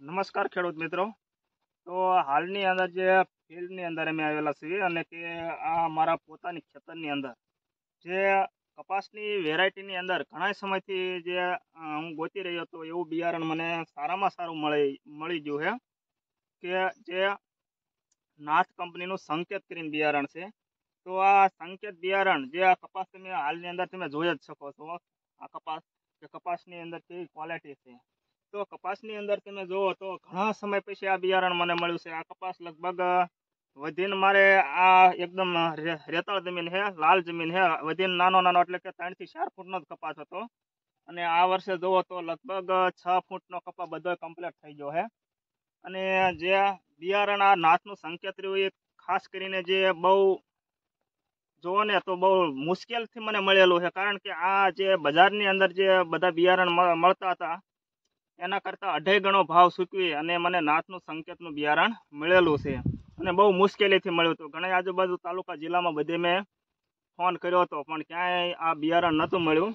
નમસ્કાર ખેડૂત મિત્રો। તો હાલની અંદર જે ફિલ્ડની અંદર અમે આવેલા છીએ અને કે આ મારા પોતાની ખેતરની અંદર જે કપાસની વેરાયટીની અંદર ઘણા સમયથી જે હું ગોતી રહ્યો હતો એવું બિયારણ મને સારામાં સારું મળી ગયું છે કે જે નાથ કંપનીનું સંકેત કરીને બિયારણ છે। તો આ સંકેત બિયારણ જે આ કપાસ તમે હાલની અંદર તમે જોઈ જ શકો છો। આ કપાસની અંદર કેવી ક્વોલિટી છે। તો કપાસની અંદર તમે જુઓ તો ઘણા સમય પછી આ બિયારણ મને મળ્યું છે। આ કપાસ લગભગ વધીને મારે આ એકદમ રેતાળ જમીન છે, લાલ જમીન છે, વધીને નાનો એટલે કે 3 થી 4 ફૂટનો જ કપાસ હતો અને આ વર્ષે જુઓ તો લગભગ 6 ફૂટનો કપા બધો કમ્પ્લીટ થઈ ગયો છે। અને જે બિયારણ આ નાથનું સંકેત રહ્યું એ ખાસ કરીને જે બહુ જોવો ને તો બહુ મુશ્કેલથી મને મળેલું છે, કારણ કે આ જે બજારની અંદર જે બધા બિયારણ મળતા હતા એના કરતાં 2.5 ગણો ભાવ ચૂકવી અને મને નાથનું સંકેતનું બિયારણ મળેલું છે અને બહુ મુશ્કેલીથી મળ્યું હતું। ઘણા આજુબાજુ તાલુકા જિલ્લામાં બધે મેં ફોન કર્યો હતો પણ ક્યાંય આ બિયારણ નહોતું મળ્યું।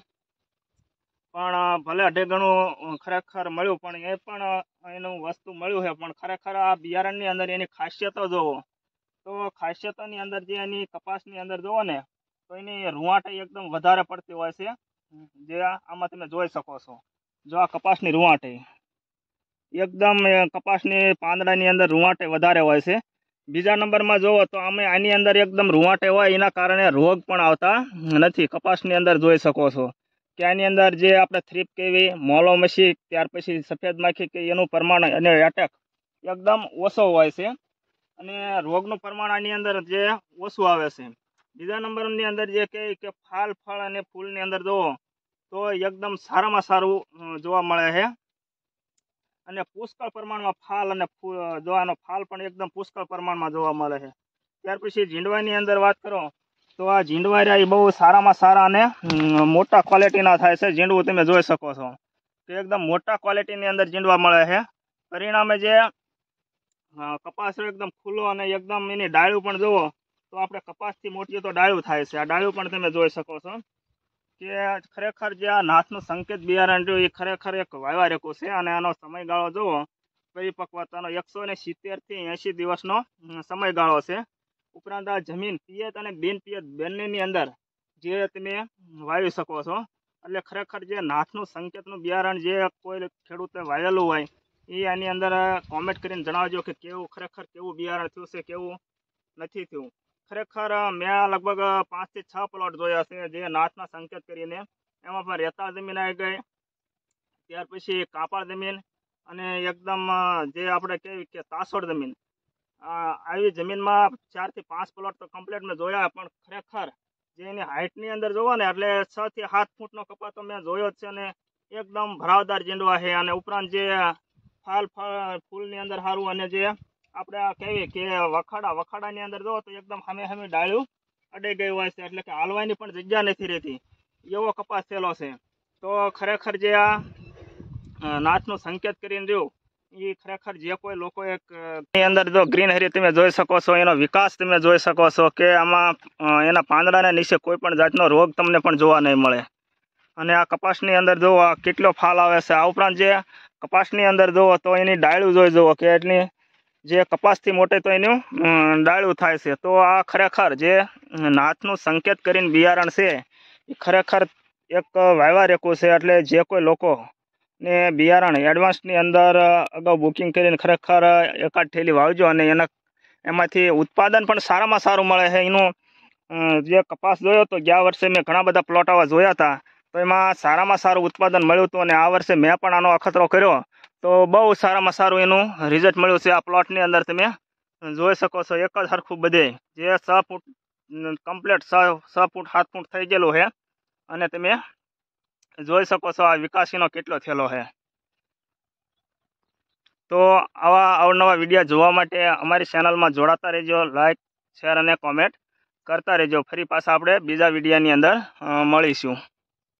પણ ભલે 2.5 ગણું ખરેખર મળ્યું પણ એ પણ એનું વસ્તુ મળ્યું છે, પણ ખરેખર આ બિયારણની અંદર એની ખાસિયતો જોવો તો ખાસિયતોની અંદર જે એની કપાસની અંદર જોવો ને તો એની રૂંવાટી એકદમ વધારે પડતી હોય છે, જે આમાં તમે જોઈ શકો છો। જો આ કપાસની રૂંવાટી એકદમ કપાસની પાંદડાની અંદર રૂંવાટી વધારે હોય છે। બીજા નંબરમાં જોવો તો અમે આની અંદર એકદમ રૂંવાટી હોય એના કારણે રોગ પણ આવતા નથી। કપાસની અંદર જોઈ શકો છો કે આની અંદર જે આપણે થ્રીપ કેવી, મોલો મસી, ત્યાર પછી સફેદ માખી કે એનું પ્રમાણ અને એટેક એકદમ ઓછો હોય છે અને રોગનું પ્રમાણ આની અંદર જે ઓછું આવે છે। બીજા નંબરની અંદર જે કે ફાલ ફળ અને ફૂલની અંદર જોવો તો એકદમ સારામાં સારું જોવા મળે છે અને પુષ્કળ પ્રમાણમાં ફાલ અને જોવાનો ફાલ પણ એકદમ પુષ્કળ પ્રમાણમાં જોવા મળે છે। ત્યાર પછી ઝીંડવાની અંદર વાત કરો તો આ ઝીંડવા એ બહુ સારામાં સારા અને મોટા ક્વોલિટીના થાય છે। ઝીંડવું તમે જોઈ શકો છો કે એકદમ મોટા ક્વોલિટીની અંદર ઝીંડવા મળે છે। પરિણામે જે કપાસ એકદમ ખુલ્લો અને એકદમ એની ડાળું પણ જુઓ તો આપણે કપાસથી મોટી તો ડાળું થાય છે। આ ડાળું પણ તમે જોઈ શકો છો કે ખરેખર જે આ નાથનું સંકેત બિયારણ જો એ ખરેખર એક વાવ્યા રેકું છે અને આનો સમયગાળો જુઓ પરિપક્વતાનો 170 થી 80 દિવસનો સમયગાળો છે। ઉપરાંત આ જમીન પિયત અને બિન પિયત બંનેની અંદર જે તમે વાવી શકો છો। એટલે ખરેખર જે નાથનું સંકેતનું બિયારણ જે કોઈ ખેડૂતે વાવેલું હોય એ આની અંદર કોમેન્ટ કરીને જણાવજો કે ખરેખર કેવું બિયારણ થયું છે, કેવું નથી થયું। ખરેખર મેં લગભગ 5 થી 6 પ્લોટ જોયા છે જે નાથના સંકેત કરીને, એમાં પણ રેતાળ જમીન આવી ગઈ, ત્યાર પછી કાપડ જમીન અને એકદમ જે આપણે કહેવી કે તાસોડ જમીન, આવી જમીનમાં 4 થી 5 પ્લોટ તો કમ્પ્લીટ મેં જોયા। પણ ખરેખર જે એની હાઇટની અંદર જોવો ને એટલે 6 થી 7 ફૂટનો કપા તો મેં જોયો જ છે અને એકદમ ભરાવદાર ઝીંડવા છે અને ઉપરાંત જે ફૂલની અંદર સારું અને જે આપણે કહેવી કે વખાડાની અંદર જોવો તો એકદમ સામે ડાળ્યું અડાઈ ગઈ હોય છે, એટલે કે હાલવાની પણ જગ્યા નથી રહેતી એવો કપાસ થયેલો છે। તો ખરેખર જે આ નાથનું સંકેત કરીને રહ્યું એ ખરેખર જે કોઈ લોકો એની અંદર જો ગ્રીનહરી તમે જોઈ શકો છો, એનો વિકાસ તમે જોઈ શકો છો કે આમાં એના પાંદડાના નીચે કોઈ પણ જાતનો રોગ તમને પણ જોવા નહીં મળે। અને આ કપાસની અંદર જુઓ કેટલો ફાલ આવે છે। આ ઉપરાંત જે કપાસની અંદર જુઓ તો એની ડાળું જોઈ જુઓ કે એટલી જે કપાસથી મોટે તો એનું ડાળું થાય છે। તો આ ખરેખર જે નાથનું સંકેત કરીને બિયારણ છે એ ખરેખર એક વાવ્યા રેકું છે। એટલે જે કોઈ લોકો ને બિયારણ એડવાન્સની અંદર અગાઉ બુકિંગ કરીને ખરેખર એકાદ થેલી વાવજો અને એમાંથી ઉત્પાદન પણ સારામાં સારું મળે છે। એનું જે કપાસ જોયો તો ગયા વર્ષે મેં ઘણા બધા પ્લોટ આવા જોયા હતા તો એમાં સારામાં સારું ઉત્પાદન મળ્યું હતું અને આ વર્ષે મેં પણ આનો અખતરો કર્યો તો બહુ સારામાં સારું એનું રિઝલ્ટ મળ્યું છે। આ પ્લોટની અંદર તમે જોઈ શકો છો એક જ સરખું બધે જે 6 ફૂટ કમ્પ્લીટ 6 ફૂટ 7 ફૂટ થઈ ગયેલું છે અને તમે જોઈ શકો છો આ વિકાસીનો કેટલો થયેલો છે। તો આવા અવનવા વિડીયો જોવા માટે અમારી ચેનલમાં જોડાતા રહેજો, લાઈક, શેર અને કોમેન્ટ કરતા રહેજો। ફરી પાછા આપણે બીજા વિડીયોની અંદર મળીશું।